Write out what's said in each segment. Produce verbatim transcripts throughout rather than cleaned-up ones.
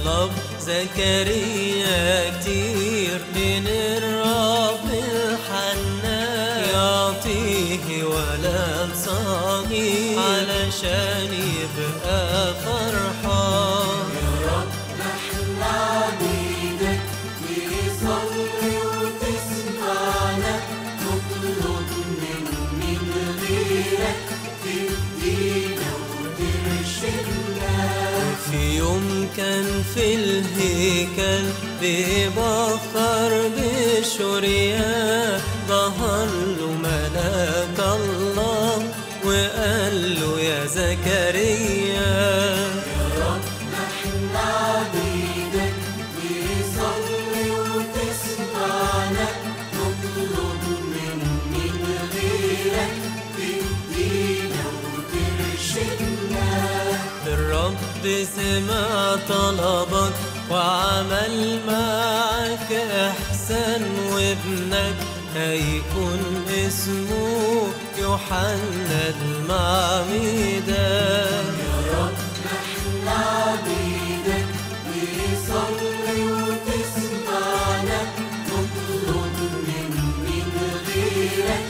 طلب زكريا كتير من الرب الحنان يعطيه ولد صغير علشان يبقى فرحان. يا رب احنا عبيدك نصلي وتسمعنا، نطلب من من غيرك تدينا وترشدنا. في يوم كان في الهيكل بيبخر بشوريا، ظهر له ملاك الله وقال له يا زكريا يا رب احنا عبيدك نصلي وتسمعنا، نطلب من من غيرك تدينا وترشدنا. الرب سمع طلبك وعمل معك إحسان، وابنك هيكون اسمه يوحنا المعمدان. يا رب احنا عبيدك نصلي وتسمعنا، نطلب من من غيرك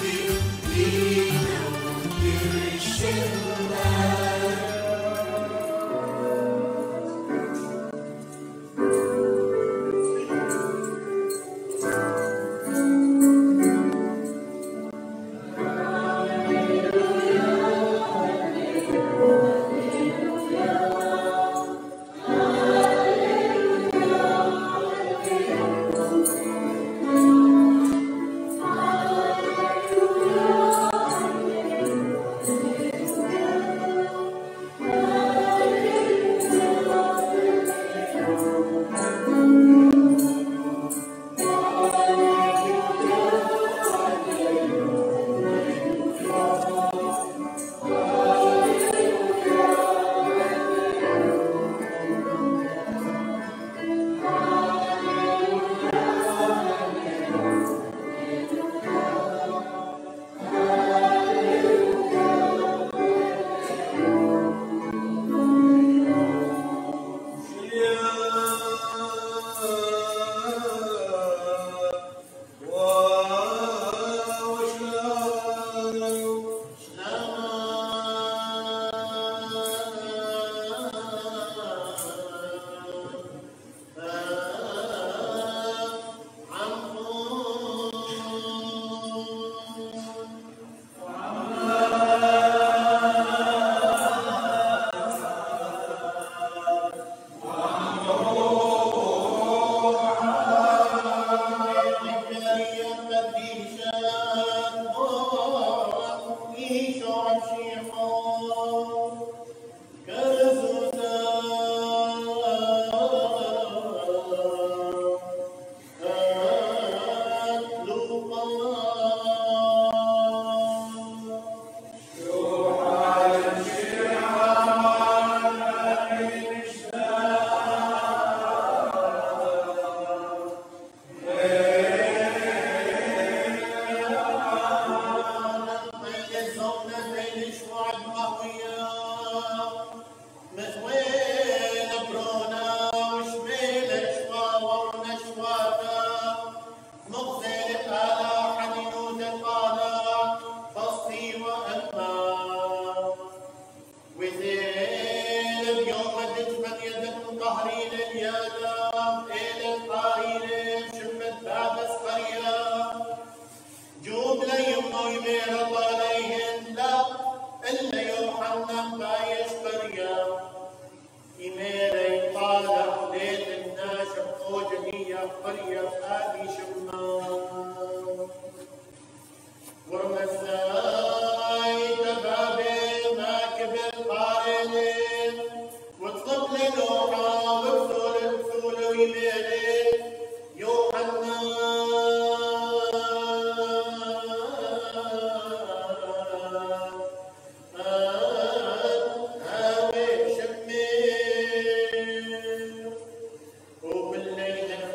تدينا وترشدنا.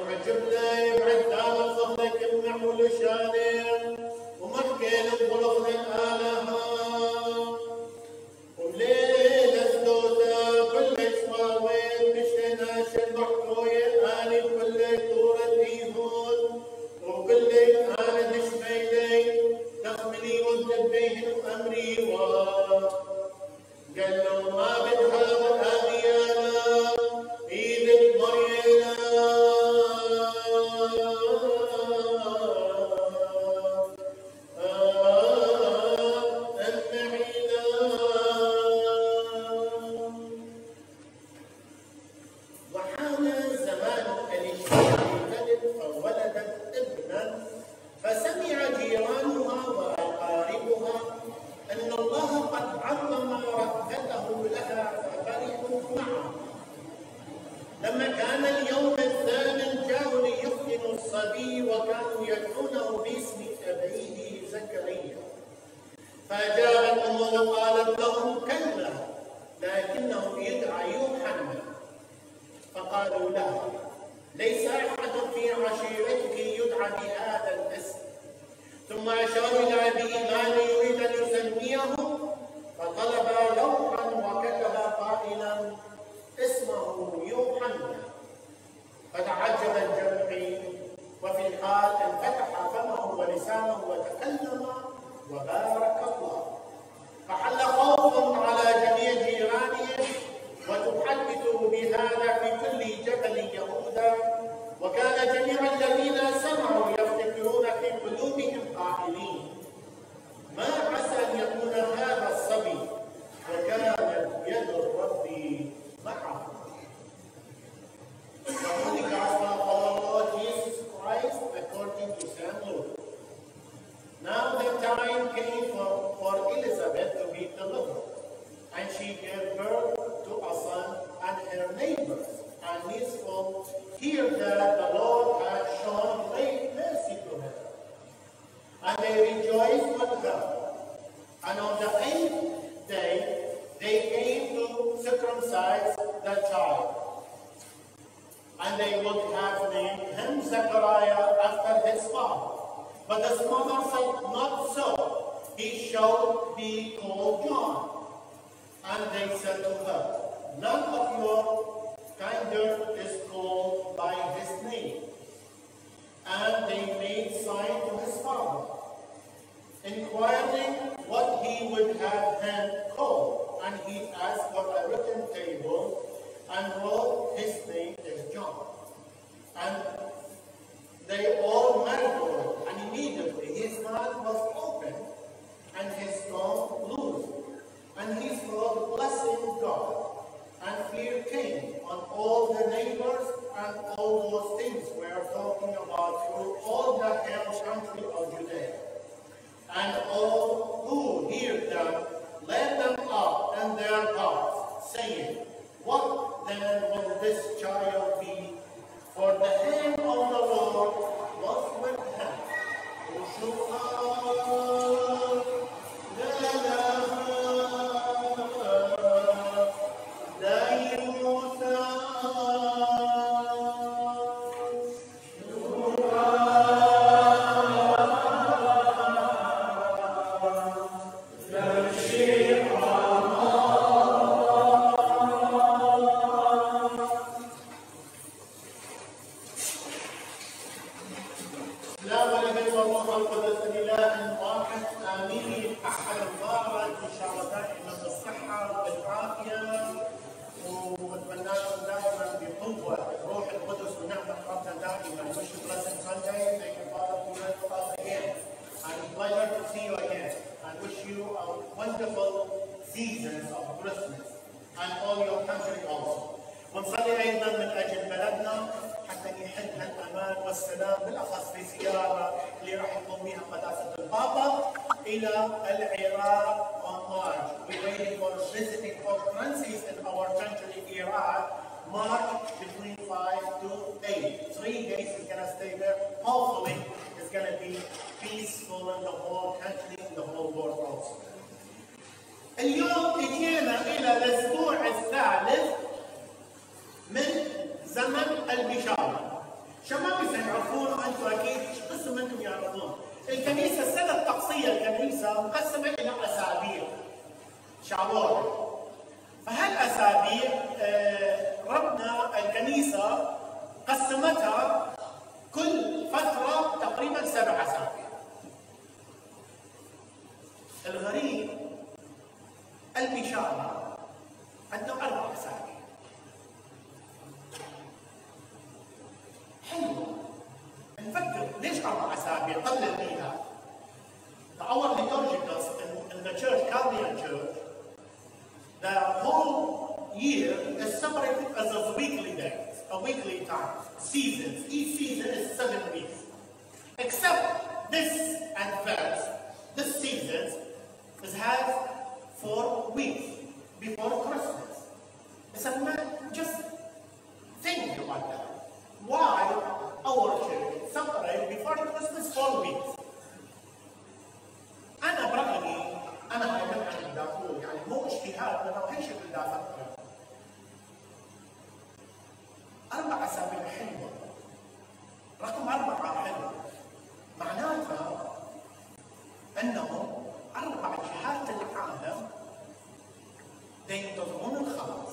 ومحكي للظروف ولما كان اليوم الثامن جاءوا ليختنوا الصبي وكانوا يدعونه باسم أبيه زكريا. فأجابت أمه وقالت لهم كلا لكنه يدعى يوحنا. فقالوا له ليس أحد في عشيرتك يدعى بهذا الاسم. ثم أشاروا إلى أبيه ماذا يريد أن يسميه، فطلب لوحا وكتب قائلا اسمه يوحنا. فتعجب الجمع وفي الحال انفتح فمه ولسانه وتكلم وبارك الله. فحل خوف على جميع جيرانه وتحدث بهذا في كل جبل يهوذا. وكان جميع الذين سمعوا يفتكرون في قلوبهم قائلين ما عسى ان يكون هذا الصبي، وكانت يد الرب معه. The Holy Gospel of our Lord Jesus Christ according to Saint Luke. Now the time came for, for Elizabeth to be delivered, and she gave birth to a son, and her neighbors and his folk heard that the Lord had shown great mercy to her, and they rejoiced with her. And on the eighth day they came to circumcise the child, and they would have named him Zechariah after his father. But his mother said, not so, he shall be called John. And they said to her, none of your kinder is called by his name. And they made sign to his father, inquiring what he would have him called. And he asked for a written table and wrote his name is John. And they all marveled, and immediately his mouth was opened and his tongue loosed, and he spoke blessing God. And fear came on all the neighbors, and all those things we are talking about through all the hill country of Judea. And all who heard them led them up in their hearts, saying, what then will this child be? For the hand of the Lord was with him. Seasons of Christmas and all your country also. ونصلي ايضا من اجل بلدنا حتى يحل هالامان والسلام بالاخص في زياره اللي راح يقوم بها قداسه البابا الى العراق on March. We're waiting for visiting Pope Francis in our country Iraq, March between five to eight. Three days he's going to stay there. Hopefully it's going to be peaceful in the whole country and the whole world also. اليوم اجينا الى الاسبوع الثالث من زمن البشاره. شباب يعرفون انتم اكيد قسم منكم يعرفون الكنيسه السنه الطقسيه الكنيسه مقسمه الى اسابيع شعبان. فهالاسابيع ربنا الكنيسه قسمتها كل فتره تقريبا سبع اسابيع. الغريب البشارة عنده أربع أسابيع. حلو. نفكر ليش أربع أسابيع؟ قلل بيها. Our liturgicals in, in the church, Chaldean church, the whole year is separated as a weekly days, a weekly time, seasons. Each season is seven weeks. Except this advance, this season is has four weeks before Christmas. It's a man just think about that. Why our church separate before Christmas four weeks? أنا برأيي أنا هاي من عند الداخل يعني مو اجتهاد أنا وهي شكل دافع أربع أسابيع حلوة. رقم أربعة حلوة. معناتها أنه أربع جهات العالم ينتظرون الخلاص.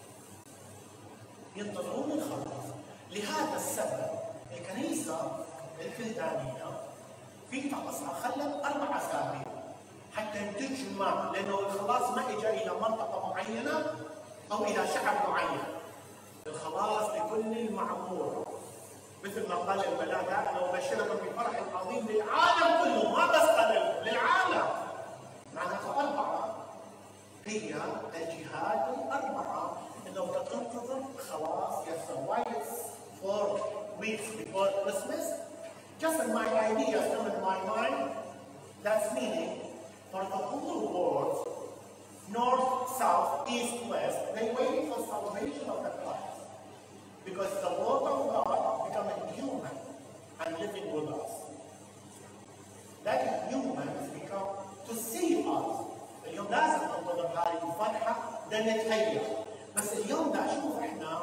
ينتظرون الخلاص. لهذا السبب الكنيسة الفلدانية في طقسها خلت أربع أسابيع حتى تجمع، لأنه الخلاص ما إجا إلى منطقة معينة أو إلى شعب معين. الخلاص لكل المعمور، مثل ما قال الملاك أنا أبشركم بفرح عظيم للعالم كله، ما بس قلب للعالم. معناتها أربعة هي الجهات الأربعة إنه تنتظر خلاص يسوع. Why it's four weeks before Christmas? Just in my ideas come in my mind. That's meaning for the whole world, north, south, east, west, they waiting for salvation of the Christ. Because the Word of God becoming human and living with us. That humans become to see us. اليوم لازم ننتظر هاي الفرحة بدنا نتهيأ. بس اليوم دا شوف احنا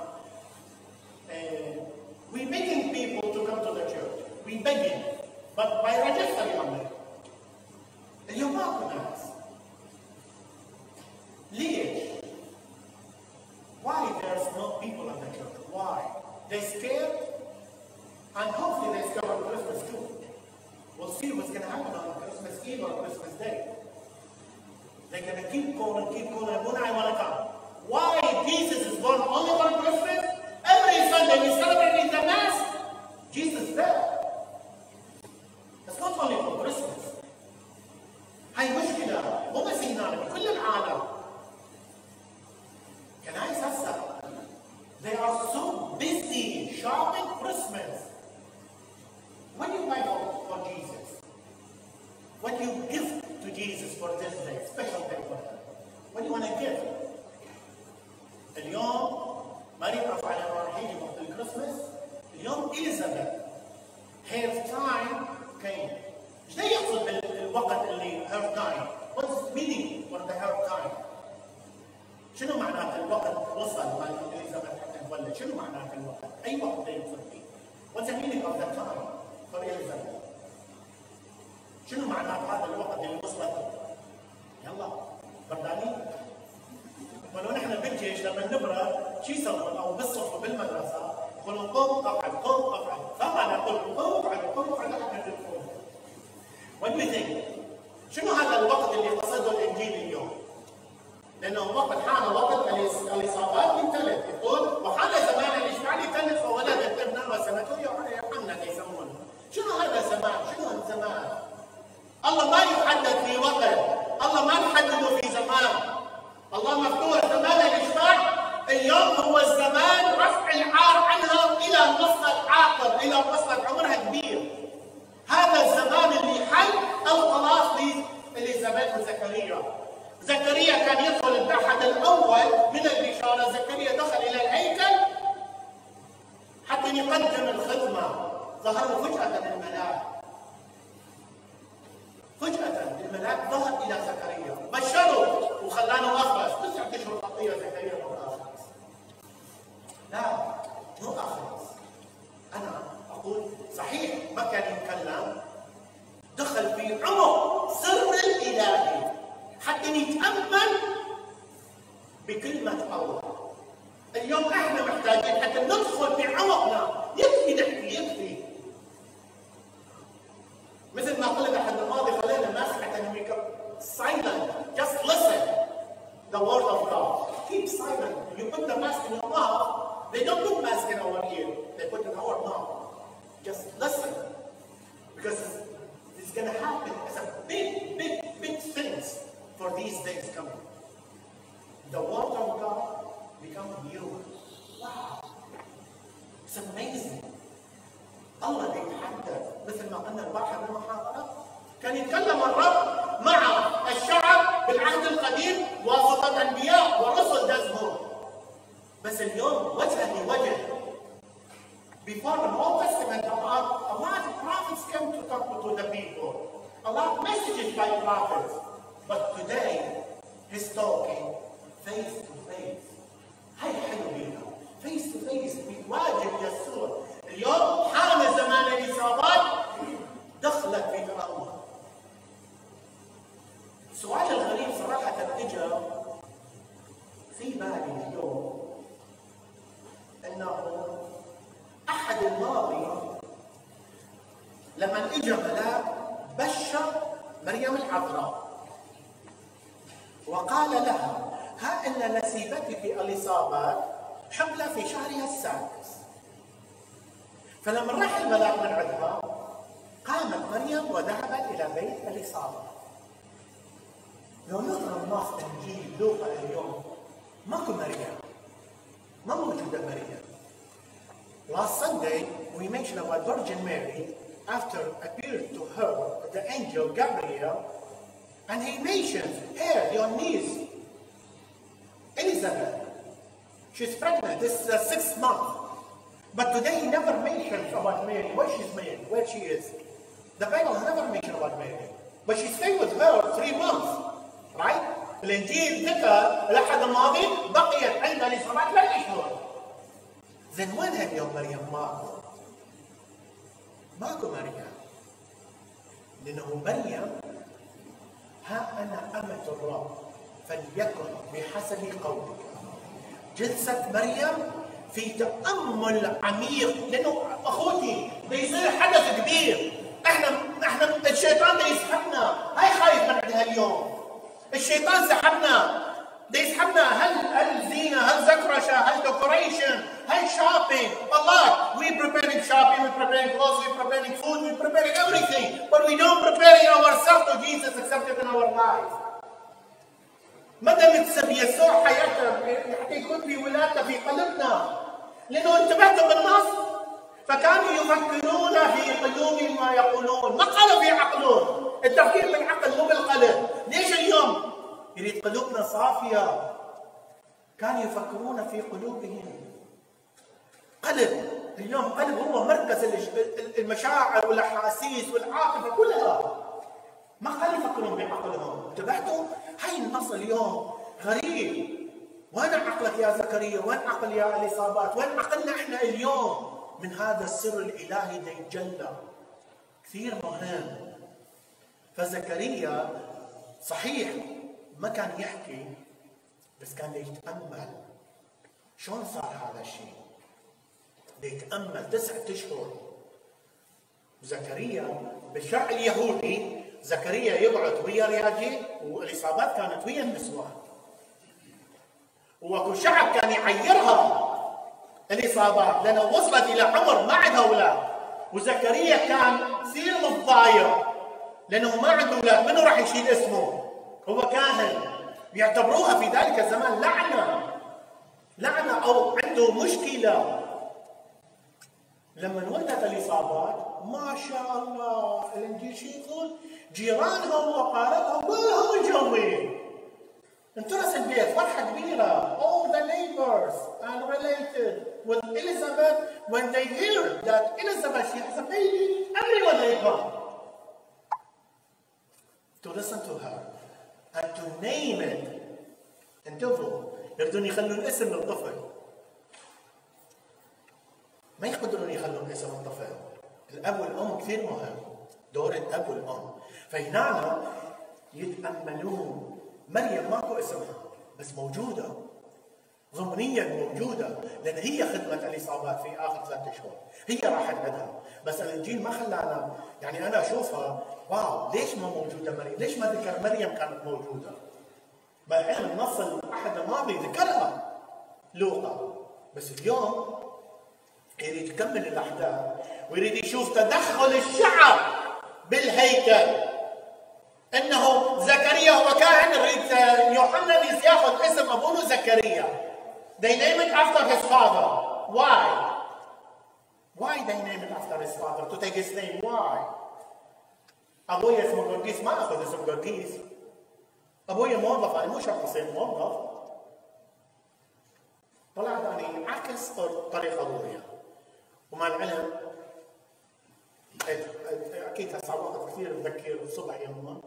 we begging people to come to the church. We begging. But by register only. اليوم ماكو ناس. ليش؟ Why there's no people in the church? Why? They scared? And hopefully they scared on Christmas too. We'll see what's going to happen on Christmas Eve or Christmas Day. They're going to keep going, keep going, and when I want to come. Why Jesus is born only on Christmas? Every Sunday we celebrate the Mass. Jesus is there. It's not only for Christmas. هاي مشكلة مو بس هنا بكل العالم. كنايس هسه they are so busy shopping Christmas. What do you buy for Jesus? What do you give to Jesus for this day, special day for him? What do you want to give? اليوم ما نعرف على رايحين وقت الكريسماس. اليوم إليزابيث her time came. ايش ده يقصد بالوقت اللي her time? What's the meaning for the her time? شنو معنات الوقت وصل مال إليزابيث حتى تولد؟ شنو معنات الوقت؟ أي وقت ده يقصد فيه؟ What's the meaning of the time for Elizabeth? شنو معنات هذا الوقت اللي وصلت؟ يلا بردانين؟ ولو نحن بالجيش لما نبرد شو يسوون او بالصف بالمدرسه يقولون قم اقعد قم اقعد، فما نقول قم اقعد قم اقعد احنا نقول. What do you think؟ شنو هذا الوقت اللي قصده الانجيل اليوم؟ لانه وقت حان وقت الاصابات بالثلث، يقول وحان زمان الاشباع لثلث فولدت ابنا وسنته يوحنا يسمونه. شنو هذا الزمان؟ شنو الزمان؟ الله ما يحدد في وقت، الله ما نحدده في زمان. الله مفتوح زمان الإشباع. اليوم هو الزمان رفع العار عنها إلى مصلحة عاقر، إلى مصلحة عمرها كبير. هذا الزمان اللي حل الخلاص لإليزابيث وزكريا. زكريا كان يدخل البحث الأول من البشارة. زكريا دخل إلى الهيكل حتى يقدم الخدمة. ظهر فجأة الملاك. فجأة الملاك ظهر إلى زكريا بشره وخلانه أخرس. تسعة أشهر خطية زكريا مو أخرس. لا مو أخرس. أنا أقول صحيح ما كان يتكلم، دخل في عمق سر الإلهي حتى نتأمل بكلمة الله. اليوم احنا محتاجين حتى ندخل في عمقنا. يكفي نحكي يكفي. مثل ما قلت احد الماضي خلينا الناس حتى نبقى silent. Just listen the word of God. Keep silent. You put the mask in your mouth. They don't put mask in our ear. They put it in our mouth. Just listen, because it's going to happen as a big, big, big things for these days coming. The word of God become human. Wow, it's amazing. الله يتحدث مثل ما قلنا البارحه بالمحاضره. كان يتكلم الرب مع الشعب بالعهد القديم واسطه انبياء ورسل دزمون. بس اليوم وجها لوجه. Before the Old Testament, a lot, a lot of prophets came to talk to the people. A lot of messages by prophets. But today, he's talking face to face. هاي حلو بيها. Face to face بيواجه يسوع. اليوم حان زمان الإصابات دخلت في تأمل. السؤال الغريب صراحة اجى في بالي اليوم انه احد الماضي لما اجى ملاك بشر مريم العذراء وقال لها: ها ان نسيبتك اليصابات حبلى في شهرها السادس. فلما راح الملاك من عندها قامت مريم وذهبت الى بيت اليصابات. لو نقرا النص انجيل لوقا اليوم ماكو مريم، ما موجوده مريم. Last Sunday we mentioned about Virgin Mary after appeared to her the angel Gabriel, and he mentions here your niece Elizabeth. She's pregnant. This is the sixth month. But today he never mentions about Mary, where she's married, where she is. The Bible never mentions about Mary. But she stayed with her three months. Right? الانجيل ذكر الاحد الماضي بقيت عندها اليصابات ثلاث اشهر. زين وينها اليوم مريم؟ ماكو. ماكو مريم. لانه مريم ها انا امة الرب فليكن بحسب قولك. جلست مريم في تأمل عميق لانه اخوتي بيصير حدث كبير. احنا احنا الشيطان بده يسحبنا، هاي خايف من عندها اليوم. الشيطان سحبنا، بده يسحبنا. هل هل زينه، هل زكرشه، هل ديكوريشن، هل شوبينج. الله we preparing shopping, we preparing clothes, we preparing food, we preparing everything, but we don't preparing ourselves to Jesus accepted in our lives. ما دام تسب يسوع حياتنا حتى يكون في ولادنا في قلبنا. لانه انتبهتوا بالنص فكانوا يفكرون في قلوبهم ما يقولون، ما قالوا في عقلهم. التفكير بالعقل مو بالقلب. ليش اليوم يريد قلوبنا صافيه؟ كانوا يفكرون في قلوبهم. قلب اليوم قلب هو مركز المشاعر والاحاسيس والعاطفه كلها. ما قالوا يفكرون بعقلهم. انتبهتوا؟ هاي النص اليوم غريب. وين عقلك يا زكريا؟ وين عقل يا اليصابات؟ وين عقلنا احنا اليوم من هذا السر الالهي اللي يتجلى؟ كثير مهم. فزكريا صحيح ما كان يحكي بس كان يتأمل. شلون صار هذا الشيء؟ يتأمل تسعة أشهر. زكريا بالشرع اليهودي زكريا يقعد ويا رياجيل والإصابات كانت ويا النسوان. واكو شعب كان يعيرها الإصابات لأنه وصلت إلى عمر ما عندها أولاد. وزكريا كان كثير متضايق لأنه ما عنده أولاد. منو راح يشيل اسمه؟ هو كاهن. بيعتبروها في ذلك الزمان لعنة. لعنة أو عنده مشكلة. لما ولدت الإصابات ما شاء الله الإنجيل شو يقول؟ جيرانها وقاربها كلهم مجوين. انترس البيت فرحة كبيرة. All the neighbors and related with Elizabeth when they hear that Elizabeth she has a baby, everyone they come to listen to her and to name it. انتبهوا يريدون يخلون اسم للطفل. ما يقدرون يخلون اسم الطفل. الاب والام كثير مهم. دور الاب والام. فهنا يتاملون. مريم ماكو اسمها بس موجوده. ضمنيا موجوده لان هي خدمه اليصابات في اخر ثلاثة اشهر. هي راحت عندها بس الانجيل ما خلانا يعني انا اشوفها واو ليش ما موجوده مريم؟ ليش ما ذكر مريم كانت موجوده؟ مع علم النص الاحد الماضي ذكرها لوقا بس اليوم يريد يكمل الاحداث ويريد يشوف تدخل الشعب بالهيكل. انه زكريا هو كاهن يريد يوحنا ياخذ اسم ابوه زكريا. They name it after his father. Why? Why they name it after his father? To take his name. Why? ابويا اسمه جورجيس ما اخذ اسم جورجيس. ابويا موظف انا مو شرط يصير موظف. طلعت أنا عكس طريقة الرؤية. ومع العلم أكيد هسه وقت كثير بذكر الصبح يوما،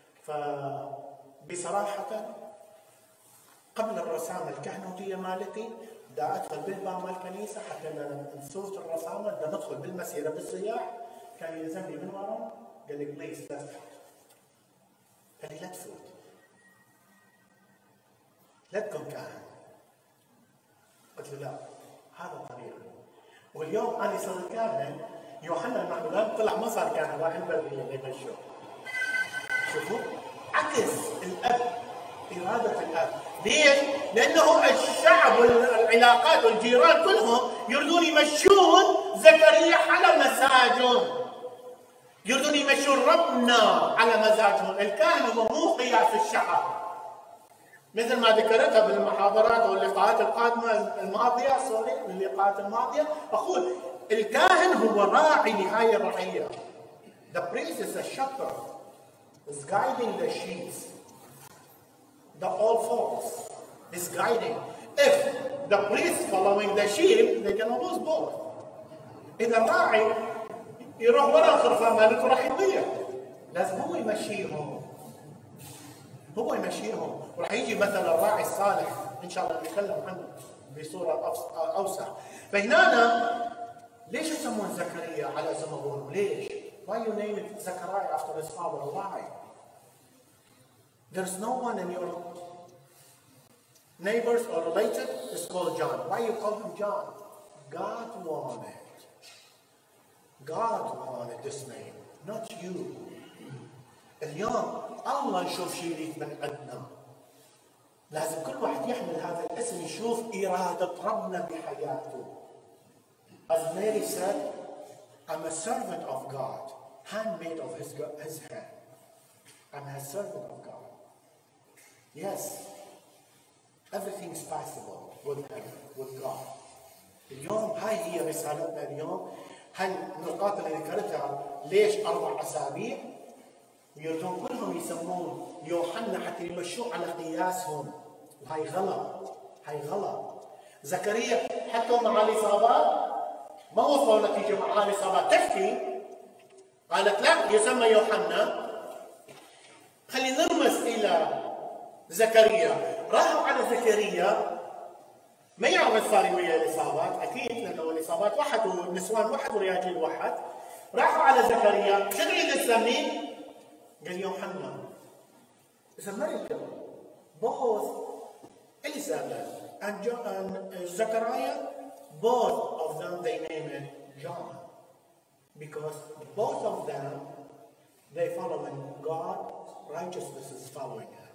فبصراحة قبل الرسامة الكهنوتية مالتي دا أدخل بالباب مال الكنيسة حتى نصوت الرسامة دا ندخل بالمسيرة بالصياح، كان يلزمني من ورا قال لي بليز لا تفوت. قال لي لا تفوت، لا تكون كاهن. قلت له لا، هذا طريقي. واليوم انا صرت كاهن، يوحنا المعمدان طلع ما صار كاهن، راح البريه اللي يمشوه. شوفوا عكس الاب، اراده الاب. ليش؟ لانه الشعب والعلاقات والجيران كلهم يريدون يمشون زكريا على مزاجهم، يريدون يمشون ربنا على مزاجهم. الكاهن هو مو قياس الشعب، مثل ما ذكرتها بالمحاضرات واللقاءات القادمه الماضيه، سوري اللقاءات الماضيه، اقول الكاهن هو راعي لهاي الرعيه. The priest is a shepherd, is guiding the sheep, the all folks is guiding. If the priest following the sheep, they can lose both. إذا الراعي يروح ورا الخرفان مالته راح يضيع، لازم هو يمشيهم، هو يمشيهم. وراح يجي مثلا الراعي الصالح ان شاء الله نتكلم عنه بصوره اوسع. فهنا ليش يسمون زكريا على اسم ابوه؟ ليش؟ Why you name it Zechariah after his father? Why? There's no one in your neighbors or related is called John. Why you call him John? God wanted. God wanted this name, not you. اليوم الله يشوف شيء يريد من عندنا. لازم كل واحد يحمل هذا الاسم يشوف إرادة ربنا بحياته. As Mary said, I'm a servant of God, handmaid of his, his hand. I'm a servant of God. Yes, everything is possible with him, with God. اليوم هاي هي رسالتنا اليوم. هاي النقاط اللي ذكرتها ليش أربع أسابيع؟ يريدون كلهم يسمون يوحنا حتى يمشوا على قياسهم، وهي غلط، هي غلط. زكريا حتى مع الإصابات ما وصلوا نتيجة مع الإصابات، تحكي قالت لا يسمى يوحنا. خلينا نرمز إلى زكريا. راحوا على زكريا ما يعرف صار ويا الإصابات، أكيد لأنه الإصابات واحد والنسوان واحد ورجال واحد. راحوا على زكريا، شنو اللي تسميه؟ قال يوحنا. It's a miracle. Both Elizabeth and, John, and Zechariah, both of them they named it John, because both of them they following God, righteousness is following him.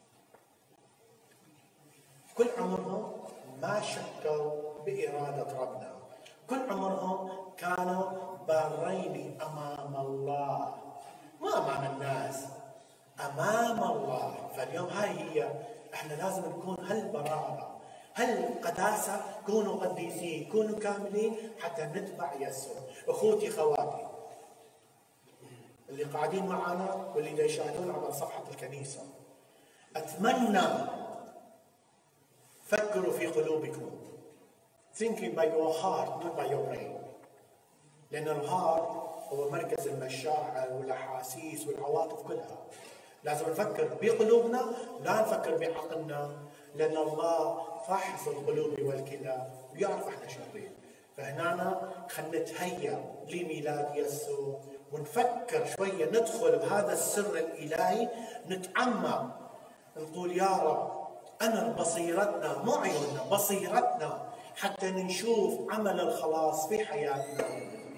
كل عمرهم ما شكوا بإرادة ربنا، كل عمرهم كانوا بارين أمام الله، ما أمام الناس، أمام الله. فاليوم هاي هي احنا لازم نكون هالبراءة، هالقداسة، كونوا قديسين، كونوا كاملين حتى نتبع يسوع. أخوتي خواتي اللي قاعدين معنا واللي يشاهدون عبر صفحة الكنيسة، أتمنى فكروا في قلوبكم. Thinking by your heart not by your brain. لأن الهارت هو مركز المشاعر والأحاسيس والعواطف كلها. لازم نفكر بقلوبنا، لا نفكر بعقلنا، لأن الله فاحص القلوب والكلى ويعرف احنا شرين. فهنا خلينا نتهيأ لميلاد يسوع ونفكر شوية، ندخل بهذا السر الإلهي، نتعمق، نقول يا رب أنر بصيرتنا، مو عيوننا، بصيرتنا، حتى نشوف عمل الخلاص في حياتنا.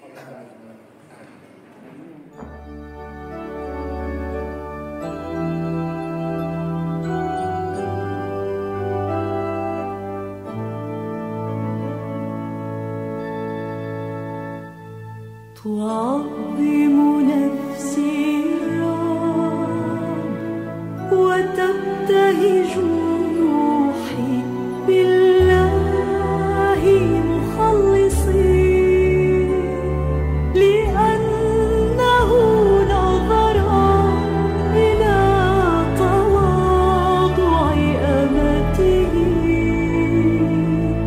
تعظم نفسي الرب وتبتهج روحي بالله مخلصي، لأنه نظر إلى تواضع أمته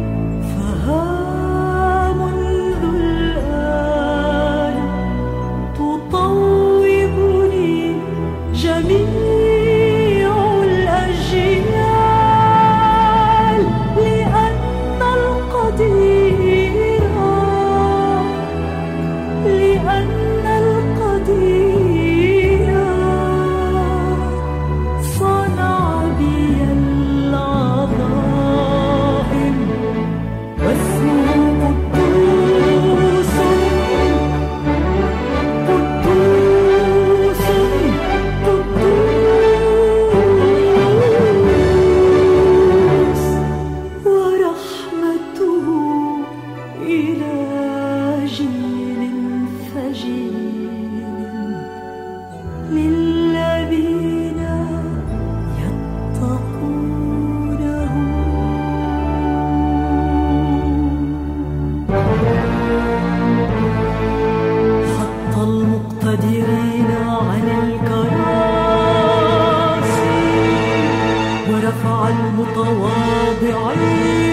المتواضعين.